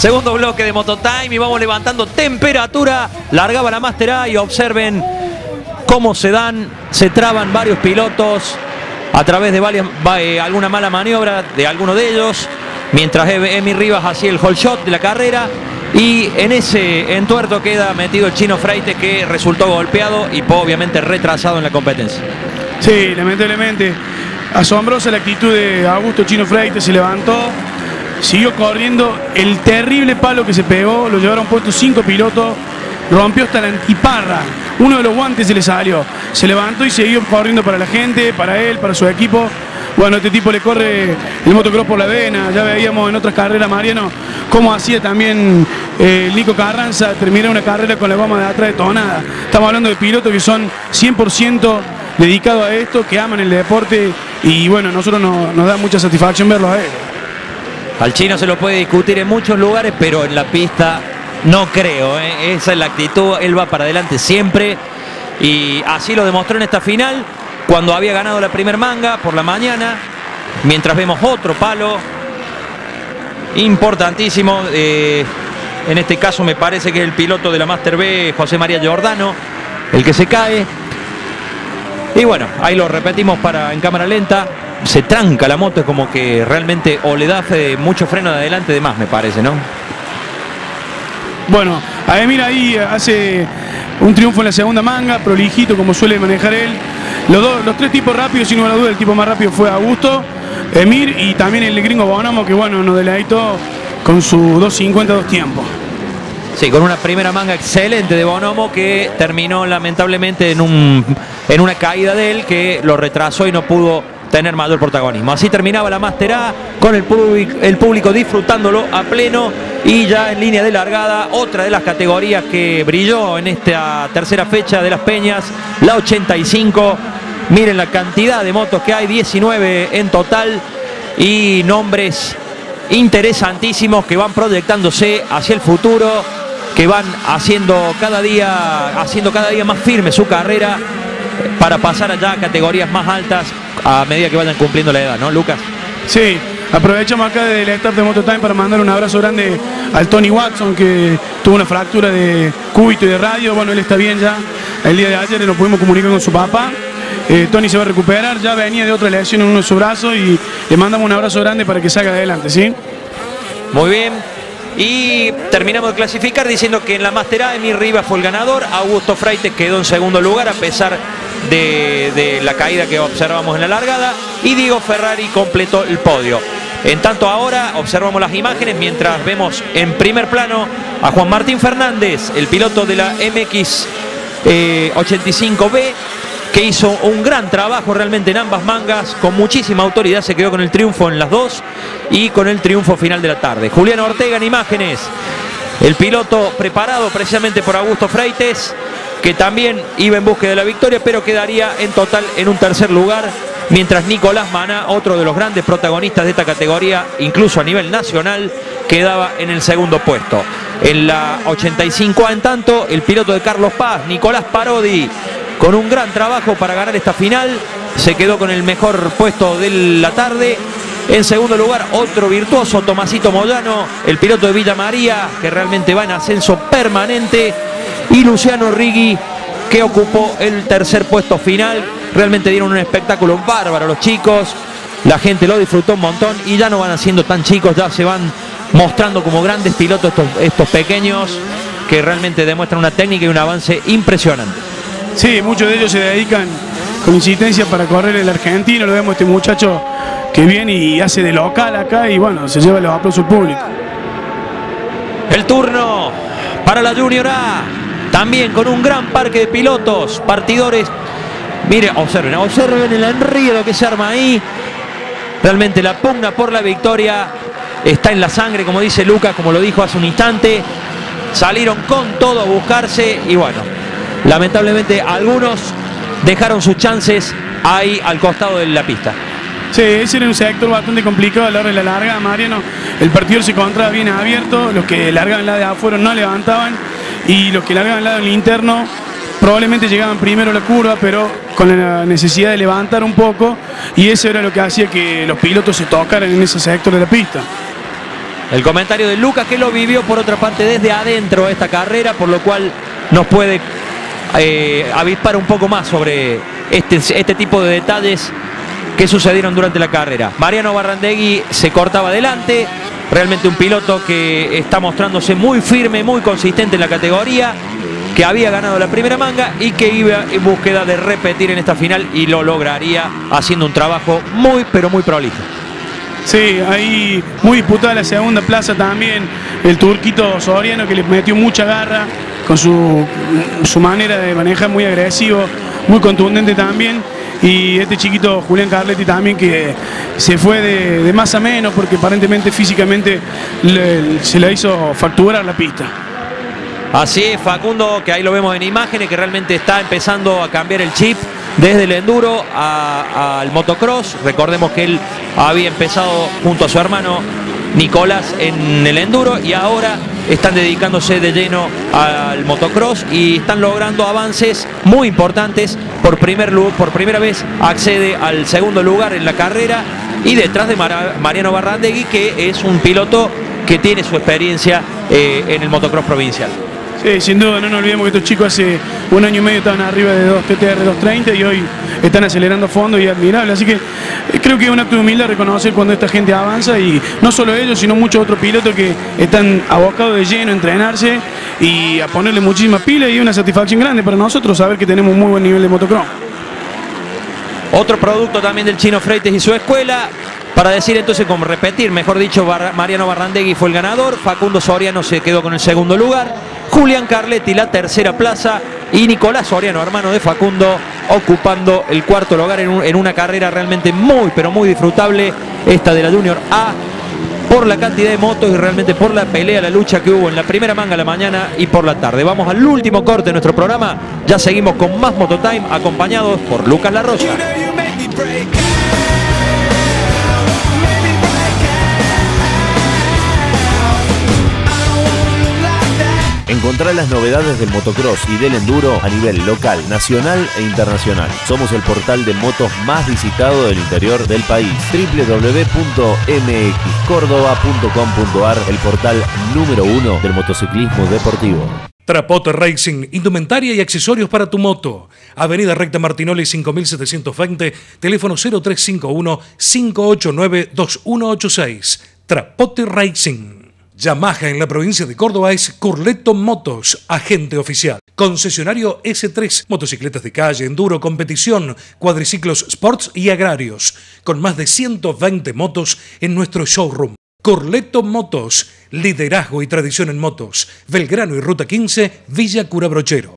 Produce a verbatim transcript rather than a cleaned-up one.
Segundo bloque de Mototime y vamos levantando temperatura. Largaba la Master A y observen cómo se dan, se traban varios pilotos a través de varias, eh, alguna mala maniobra de alguno de ellos, mientras Emi Rivas hacía el hold shot de la carrera. Y en ese entuerto queda metido el Chino Freites, que resultó golpeado y obviamente retrasado en la competencia. Sí, lamentablemente. Asombrosa la actitud de Augusto Chino Freites, se levantó, siguió corriendo, el terrible palo que se pegó, lo llevaron puesto cinco pilotos, rompió hasta la antiparra, uno de los guantes se le salió, se levantó y siguió corriendo para la gente, para él, para su equipo. Bueno, este tipo le corre el motocross por la vena. Ya veíamos en otras carreras, Mariano, cómo hacía también eh, el Nico Carranza, terminar una carrera con la goma de atrás detonada. Estamos hablando de pilotos que son cien por ciento dedicados a esto, que aman el deporte, y bueno, a nosotros nos, nos da mucha satisfacción verlos a él. Al Chino se lo puede discutir en muchos lugares, pero en la pista no creo, ¿eh? Esa es la actitud, él va para adelante siempre, y así lo demostró en esta final, cuando había ganado la primer manga por la mañana, mientras vemos otro palo importantísimo, eh, en este caso me parece que es el piloto de la Master B, José María Giordano, el que se cae. Y bueno, ahí lo repetimos para en cámara lenta, se tranca la moto, es como que realmente o le da fe, mucho freno de adelante de más, me parece, ¿no? Bueno, a Emir ahí hace un triunfo en la segunda manga, prolijito como suele manejar él. Los, dos, los tres tipos rápidos, sin ninguna duda, el tipo más rápido fue Augusto, Emir y también el gringo Bonomo, que bueno, nos deleitó con su dos cincuenta dos tiempos. Sí, con una primera manga excelente de Bonomo, que terminó lamentablemente en, un, en una caída de él que lo retrasó y no pudo tener mayor protagonismo. Así terminaba la Master A, con el público, el público disfrutándolo a pleno, y ya en línea de largada, otra de las categorías que brilló en esta tercera fecha de Las Peñas, la ochenta y cinco. Miren la cantidad de motos que hay, diecinueve en total, y nombres interesantísimos que van proyectándose hacia el futuro, que van haciendo cada día, haciendo cada día más firme su carrera para pasar allá a categorías más altas a medida que vayan cumpliendo la edad, ¿no, Lucas? Sí, aprovechamos acá del staff de Mototime para mandar un abrazo grande al Tony Watson, que tuvo una fractura de cúbito y de radio. Bueno, él está bien ya. El día de ayer nos pudimos comunicar con su papá. Eh, Tony se va a recuperar, ya venía de otra lesión en uno de sus brazos, y le mandamos un abrazo grande para que salga adelante, ¿sí? Muy bien. Y terminamos de clasificar diciendo que en la Master A, Emi Rivas fue el ganador, Augusto Freites quedó en segundo lugar a pesar de, de la caída que observamos en la largada, y Diego Ferrari completó el podio. En tanto ahora observamos las imágenes mientras vemos en primer plano a Juan Martín Fernández, el piloto de la M X eh, ochenta y cinco B, que hizo un gran trabajo realmente en ambas mangas, con muchísima autoridad, se quedó con el triunfo en las dos y con el triunfo final de la tarde. Julián Ortega en imágenes, el piloto preparado precisamente por Augusto Freites, que también iba en búsqueda de la victoria, pero quedaría en total en un tercer lugar, mientras Nicolás Maná, otro de los grandes protagonistas de esta categoría, incluso a nivel nacional, quedaba en el segundo puesto. En la ochenta y cinco A, en tanto, el piloto de Carlos Paz, Nicolás Parodi, con un gran trabajo para ganar esta final, se quedó con el mejor puesto de la tarde. En segundo lugar, otro virtuoso, Tomasito Moyano, el piloto de Villa María, que realmente va en ascenso permanente, y Luciano Rigui, que ocupó el tercer puesto final. Realmente dieron un espectáculo bárbaro los chicos, la gente lo disfrutó un montón, y ya no van siendo tan chicos, ya se van mostrando como grandes pilotos estos, estos pequeños, que realmente demuestran una técnica y un avance impresionante. Sí, muchos de ellos se dedican con insistencia para correr el argentino. Lo vemos este muchacho que viene y hace de local acá, y bueno, se lleva los aplausos públicos. El turno para la Junior A, también con un gran parque de pilotos, partidores. Miren, observen, observen el enredo que se arma ahí. Realmente la pugna por la victoria está en la sangre, como dice Lucas, como lo dijo hace un instante. Salieron con todo a buscarse, y bueno, lamentablemente algunos dejaron sus chances ahí al costado de la pista. Sí, ese era un sector bastante complicado a la hora de la larga, Mariano. El partido se encontraba bien abierto, los que largaban la de afuera no levantaban, y los que largaban la del interno probablemente llegaban primero a la curva, pero con la necesidad de levantar un poco, y eso era lo que hacía que los pilotos se tocaran en ese sector de la pista. El comentario de Lucas, que lo vivió por otra parte desde adentro de esta carrera, por lo cual nos puede eh, avispar un poco más sobre este, este tipo de detalles que sucedieron durante la carrera. Mariano Barrandegui se cortaba adelante, realmente un piloto que está mostrándose muy firme, muy consistente en la categoría, que había ganado la primera manga y que iba en búsqueda de repetir en esta final, y lo lograría haciendo un trabajo muy pero muy prolijo. Sí, ahí muy disputada la segunda plaza también, el turquito Soriano, que le metió mucha garra con su, su manera de manejar, muy agresivo, muy contundente también. Y este chiquito Julián Carletti también, que se fue de, de más a menos porque aparentemente físicamente le, se le hizo facturar la pista. Así es, Facundo, que ahí lo vemos en imágenes, que realmente está empezando a cambiar el chip desde el enduro al motocross. Recordemos que él había empezado junto a su hermano Nicolás en el enduro y ahora están dedicándose de lleno al motocross y están logrando avances muy importantes. Por, primer, por primera vez accede al segundo lugar en la carrera y detrás de Mar Mariano Barrandegui, que es un piloto que tiene su experiencia eh, en el motocross provincial. Sí, sin duda, no nos olvidemos que estos chicos hace un año y medio estaban arriba de dos T T R doscientos treinta y hoy están acelerando a fondo y admirable. Así que eh, creo que es un acto de humildad reconocer cuando esta gente avanza, y no solo ellos, sino muchos otros pilotos que están abocados de lleno a entrenarse y a ponerle muchísimas pilas, y una satisfacción grande para nosotros saber que tenemos un muy buen nivel de motocross. Otro producto también del Chino Freites y su escuela. Para decir entonces, como repetir, mejor dicho, Bar Mariano Barrandegui fue el ganador, Facundo Soriano se quedó con el segundo lugar, Julián Carletti la tercera plaza y Nicolás Soriano, hermano de Facundo, ocupando el cuarto lugar en, un, en una carrera realmente muy, pero muy disfrutable, esta de la Junior A, por la cantidad de motos y realmente por la pelea, la lucha que hubo en la primera manga a la mañana y por la tarde. Vamos al último corte de nuestro programa, ya seguimos con más Mototime, acompañados por Lucas La Rosa. Encontrá las novedades del motocross y del enduro a nivel local, nacional e internacional. Somos el portal de motos más visitado del interior del país. doble u doble u doble u punto m x córdoba punto com punto a r, el portal número uno del motociclismo deportivo. Trapote Racing, indumentaria y accesorios para tu moto. Avenida Recta Martinoli cinco mil setecientos veinte, teléfono cero tres cinco uno, cinco ocho nueve, dos uno ocho seis. Trapote Racing. Yamaha en la provincia de Córdoba es Curleto Motos, agente oficial. Concesionario ese tres, motocicletas de calle, enduro, competición, cuadriciclos, sports y agrarios. Con más de ciento veinte motos en nuestro showroom. Curleto Motos, liderazgo y tradición en motos. Belgrano y Ruta quince, Villa Cura Brochero.